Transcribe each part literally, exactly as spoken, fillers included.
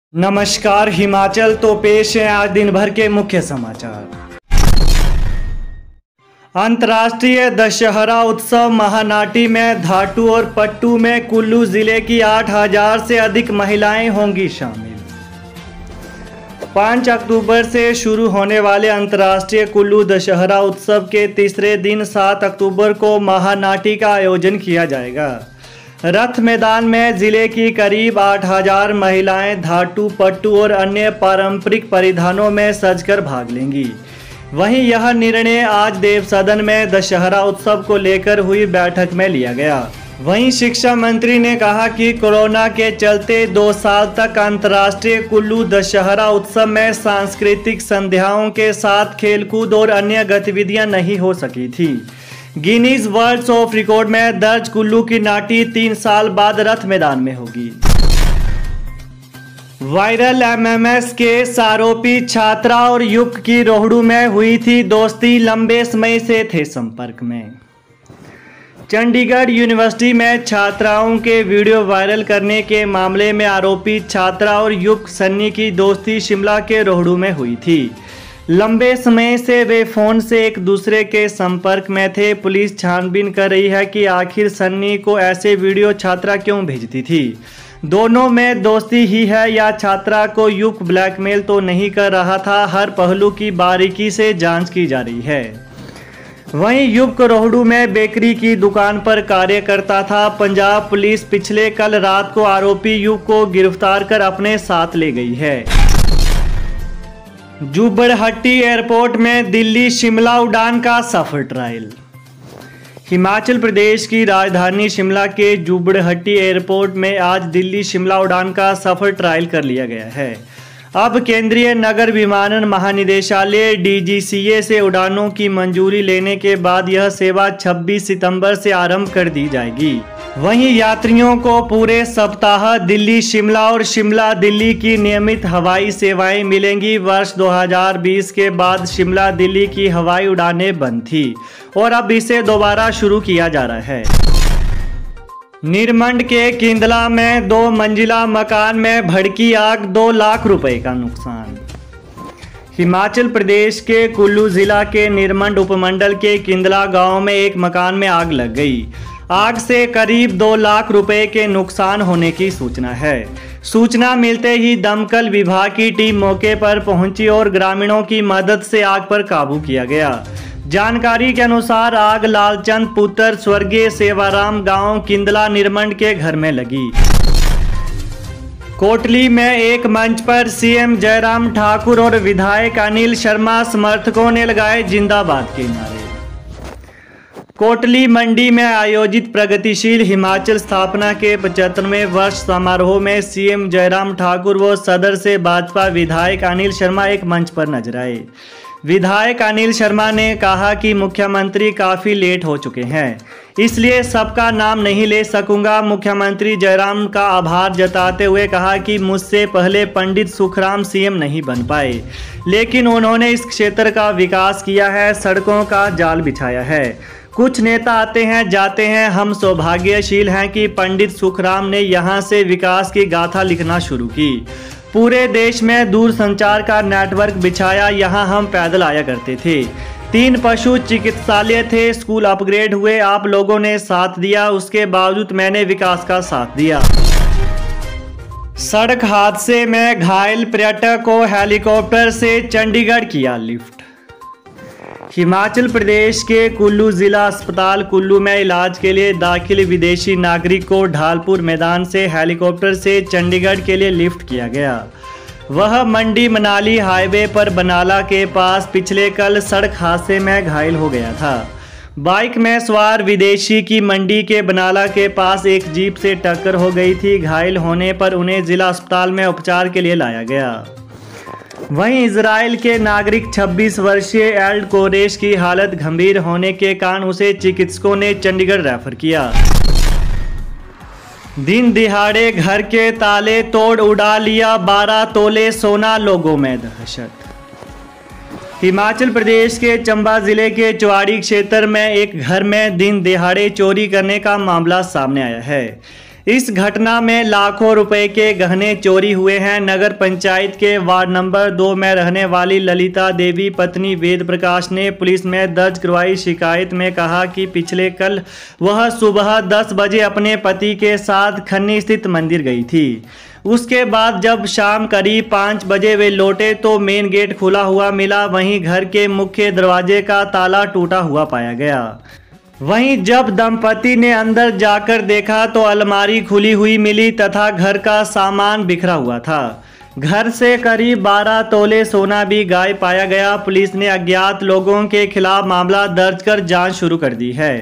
नमस्कार, हिमाचल तो पेश है आज दिन भर के मुख्य समाचार। अंतर्राष्ट्रीय दशहरा उत्सव महानाटी में धाटू और पट्टू में कुल्लू जिले की आठ हजार से अधिक महिलाएं होंगी शामिल। पाँच अक्टूबर से शुरू होने वाले अंतर्राष्ट्रीय कुल्लू दशहरा उत्सव के तीसरे दिन सात अक्टूबर को महानाटी का आयोजन किया जाएगा। रथ मैदान में जिले की करीब आठ हजार महिलाएं धाटू, पट्टू और अन्य पारंपरिक परिधानों में सजकर भाग लेंगी। वहीं यह निर्णय आज देव सदन में दशहरा उत्सव को लेकर हुई बैठक में लिया गया। वहीं शिक्षा मंत्री ने कहा कि कोरोना के चलते दो साल तक अंतर्राष्ट्रीय कुल्लू दशहरा उत्सव में सांस्कृतिक संध्याओं के साथ खेलकूद और अन्य गतिविधियां नहीं हो सकी थी। गिनीज वर्ल्ड ऑफ रिकॉर्ड में दर्ज कुल्लू की नाटी तीन साल बाद रथ मैदान में होगी। वायरल एमएमएस केस आरोपी छात्रा और युवक की रोहड़ू में हुई थी दोस्ती, लंबे समय से थे संपर्क में। चंडीगढ़ यूनिवर्सिटी में छात्राओं के वीडियो वायरल करने के मामले में आरोपी छात्रा और युवक सन्नी की दोस्ती शिमला के रोहड़ू में हुई थी। लंबे समय से वे फोन से एक दूसरे के संपर्क में थे। पुलिस छानबीन कर रही है कि आखिर सन्नी को ऐसे वीडियो छात्रा क्यों भेजती थी। दोनों में दोस्ती ही है या छात्रा को युवक ब्लैकमेल तो नहीं कर रहा था। हर पहलू की बारीकी से जांच की जा रही है। वहीं युवक रोहड़ू में बेकरी की दुकान पर कार्य करता था। पंजाब पुलिस पिछले कल रात को आरोपी युवक को गिरफ्तार कर अपने साथ ले गई है। जुब्बड़हट्टी एयरपोर्ट में दिल्ली शिमला उड़ान का सफर ट्रायल। हिमाचल प्रदेश की राजधानी शिमला के जुब्बड़हट्टी एयरपोर्ट में आज दिल्ली शिमला उड़ान का सफर ट्रायल कर लिया गया है। अब केंद्रीय नगर विमानन महानिदेशालय डीजीसीए से उड़ानों की मंजूरी लेने के बाद यह सेवा छब्बीस सितंबर से आरंभ कर दी जाएगी। वहीं यात्रियों को पूरे सप्ताह दिल्ली शिमला और शिमला दिल्ली की नियमित हवाई सेवाएं मिलेंगी। वर्ष दो हज़ार बीस के बाद शिमला दिल्ली की हवाई उड़ानें बंद थी और अब इसे दोबारा शुरू किया जा रहा है। निरमंड के किंदला में दो मंजिला मकान में भड़की आग, दो लाख रुपए का नुकसान। हिमाचल प्रदेश के कुल्लू जिला के निरमंड उपमंडल के किंदला गांव में एक मकान में आग लग गई। आग से करीब दो लाख रुपए के नुकसान होने की सूचना है। सूचना मिलते ही दमकल विभाग की टीम मौके पर पहुंची और ग्रामीणों की मदद से आग पर काबू किया गया। जानकारी के अनुसार आग लालचंद पुत्र स्वर्गीय सेवाराम गांव किंदला निरमंड के घर में लगी। कोटली में एक मंच पर सीएम जयराम ठाकुर और विधायक अनिल शर्मा समर्थकों ने लगाए जिंदाबाद के नारे। कोटली मंडी में आयोजित प्रगतिशील हिमाचल स्थापना के पचहत्तरवें वर्ष समारोह में सीएम जयराम ठाकुर व सदर से भाजपा विधायक अनिल शर्मा एक मंच पर नजर आए। विधायक अनिल शर्मा ने कहा कि मुख्यमंत्री काफ़ी लेट हो चुके हैं, इसलिए सबका नाम नहीं ले सकूंगा। मुख्यमंत्री जयराम का आभार जताते हुए कहा कि मुझसे पहले पंडित सुखराम सीएम नहीं बन पाए, लेकिन उन्होंने इस क्षेत्र का विकास किया है, सड़कों का जाल बिछाया है। कुछ नेता आते हैं जाते हैं, हम सौभाग्यशील हैं कि पंडित सुखराम ने यहाँ से विकास की गाथा लिखना शुरू की। पूरे देश में दूरसंचार का नेटवर्क बिछाया, यहाँ हम पैदल आया करते थे। तीन पशु चिकित्सालय थे, स्कूल अपग्रेड हुए, आप लोगों ने साथ दिया, उसके बावजूद मैंने विकास का साथ दिया। सड़क हादसे में घायल पर्यटक को हेलीकॉप्टर से चंडीगढ़ किया लिफ्ट। हिमाचल प्रदेश के कुल्लू जिला अस्पताल कुल्लू में इलाज के लिए दाखिल विदेशी नागरिक को ढालपुर मैदान से हेलीकॉप्टर से चंडीगढ़ के लिए लिफ्ट किया गया। वह मंडी मनाली हाईवे पर बनाला के पास पिछले कल सड़क हादसे में घायल हो गया था। बाइक में सवार विदेशी की मंडी के बनाला के पास एक जीप से टक्कर हो गई थी। घायल होने पर उन्हें जिला अस्पताल में उपचार के लिए लाया गया। वहीं इजराइल के नागरिक छब्बीस वर्षीय एल्ड कोरेश की हालत गंभीर होने के कारण उसे चिकित्सकों ने चंडीगढ़ रेफर किया। दिन दिहाड़े घर के ताले तोड़ उड़ा लिया बारह तोले सोना, लोगों में दहशत। हिमाचल प्रदेश के चंबा जिले के चुवाड़ी क्षेत्र में एक घर में दिन दिहाड़े चोरी करने का मामला सामने आया है। इस घटना में लाखों रुपए के गहने चोरी हुए हैं। नगर पंचायत के वार्ड नंबर दो में रहने वाली ललिता देवी पत्नी वेद प्रकाश ने पुलिस में दर्ज करवाई शिकायत में कहा कि पिछले कल वह सुबह दस बजे अपने पति के साथ खन्नी स्थित मंदिर गई थी। उसके बाद जब शाम करीब पाँच बजे वे लौटे तो मेन गेट खुला हुआ मिला, वहीं घर के मुख्य दरवाजे का ताला टूटा हुआ पाया गया। वहीं जब दंपति ने अंदर जाकर देखा तो अलमारी खुली हुई मिली तथा घर का सामान बिखरा हुआ था। घर से करीब बारह तोले सोना भी गायब पाया गया। पुलिस ने अज्ञात लोगों के खिलाफ मामला दर्ज कर जांच शुरू कर दी है।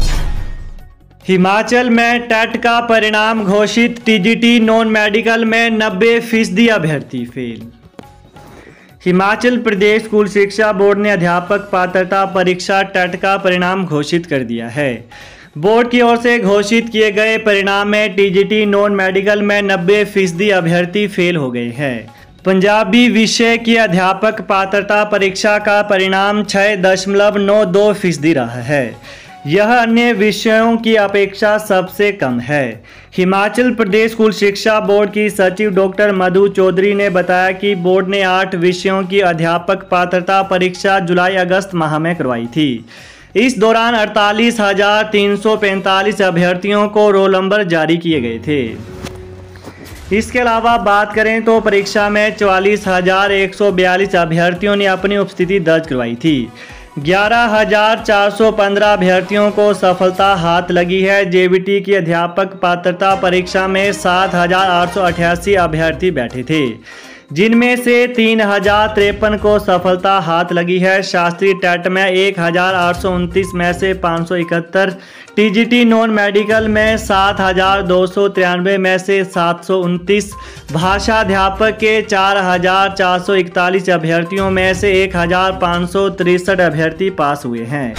हिमाचल में टेट का परिणाम घोषित, टीजीटी नॉन मेडिकल में नब्बे फीसदी अभ्यर्थी फेल। हिमाचल प्रदेश स्कूल शिक्षा बोर्ड ने अध्यापक पात्रता परीक्षा टेट का परिणाम घोषित कर दिया है। बोर्ड की ओर से घोषित किए गए परिणाम में टीजीटी नॉन मेडिकल में नब्बे फीसदी अभ्यर्थी फेल हो गए हैं। पंजाबी विषय की अध्यापक पात्रता परीक्षा का परिणाम छः दशमलव नौ दो फीसदी रहा है। यह अन्य विषयों की अपेक्षा सबसे कम है। हिमाचल प्रदेश स्कूल शिक्षा बोर्ड की सचिव डॉक्टर मधु चौधरी ने बताया कि बोर्ड ने आठ विषयों की अध्यापक पात्रता परीक्षा जुलाई अगस्त माह में करवाई थी। इस दौरान अड़तालीस हजार तीन सौ पैंतालीस अभ्यर्थियों को रोल नंबर जारी किए गए थे। इसके अलावा बात करें तो परीक्षा में चवालीस हजार एक सौ बयालीस अभ्यर्थियों ने अपनी उपस्थिति दर्ज करवाई थी। ग्यारह हजार चार सौ पंद्रह अभ्यर्थियों को सफलता हाथ लगी है। जेबीटी की अध्यापक पात्रता परीक्षा में सात हजार आठ सौ अठासी अभ्यर्थी बैठे थे, जिनमें से तीन हजार तिरपन को सफलता हाथ लगी है। शास्त्रीय टेट में एक हजार आठ सौ उनतीस में से पाँच सौ इकहत्तर, टीजीटी नॉन मेडिकल में सात हजार दो सौ तिरानवे में से सात सौ उनतीस, भाषा अध्यापक के चार हजार चार सौ इकतालीस अभ्यर्थियों में से एक हजार पाँच सौ तिरसठ अभ्यर्थी पास हुए हैं।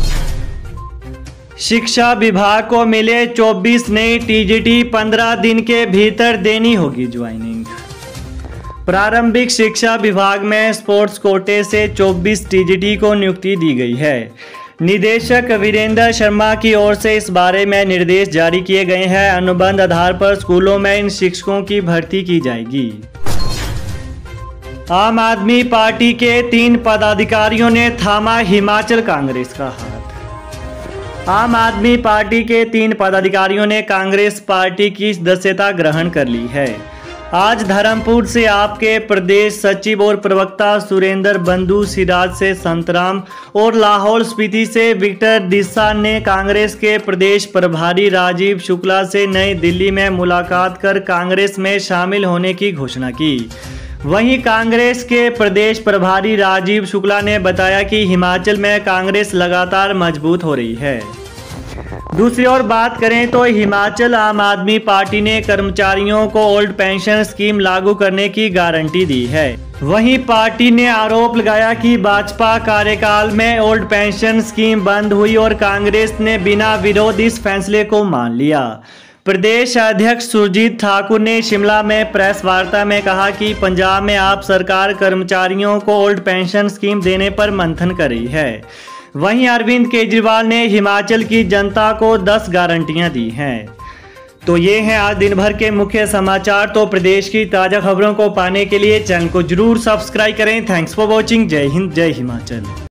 शिक्षा विभाग को मिले चौबीस नई टीजीटी, पंद्रह दिन के भीतर देनी होगी ज्वाइनिंग। प्रारंभिक शिक्षा विभाग में स्पोर्ट्स कोटे से चौबीस टीजीटी को नियुक्ति दी गई है। निदेशक वीरेंद्र शर्मा की ओर से इस बारे में निर्देश जारी किए गए हैं। अनुबंध आधार पर स्कूलों में इन शिक्षकों की भर्ती की जाएगी। आम आदमी पार्टी के तीन पदाधिकारियों ने थामा हिमाचल कांग्रेस का हाथ। आम आदमी पार्टी के तीन पदाधिकारियों ने कांग्रेस पार्टी की सदस्यता ग्रहण कर ली है। आज धर्मपुर से आपके प्रदेश सचिव और प्रवक्ता सुरेंद्र बंधु, सिराज से संतराम और लाहौल स्पीति से विक्टर दिशा ने कांग्रेस के प्रदेश प्रभारी राजीव शुक्ला से नई दिल्ली में मुलाकात कर कांग्रेस में शामिल होने की घोषणा की। वहीं कांग्रेस के प्रदेश प्रभारी राजीव शुक्ला ने बताया कि हिमाचल में कांग्रेस लगातार मजबूत हो रही है। दूसरी ओर बात करें तो हिमाचल आम आदमी पार्टी ने कर्मचारियों को ओल्ड पेंशन स्कीम लागू करने की गारंटी दी है। वहीं पार्टी ने आरोप लगाया कि भाजपा कार्यकाल में ओल्ड पेंशन स्कीम बंद हुई और कांग्रेस ने बिना विरोध इस फैसले को मान लिया। प्रदेश अध्यक्ष सुरजीत ठाकुर ने शिमला में प्रेस वार्ता में कहा कि पंजाब में आप सरकार कर्मचारियों को ओल्ड पेंशन स्कीम देने पर मंथन कर रही है। वहीं अरविंद केजरीवाल ने हिमाचल की जनता को दस गारंटियां दी हैं। तो ये हैं आज दिन भर के मुख्य समाचार। तो प्रदेश की ताज़ा खबरों को पाने के लिए चैनल को जरूर सब्सक्राइब करें। Thanks for watching. जय हिंद, जय हिमाचल।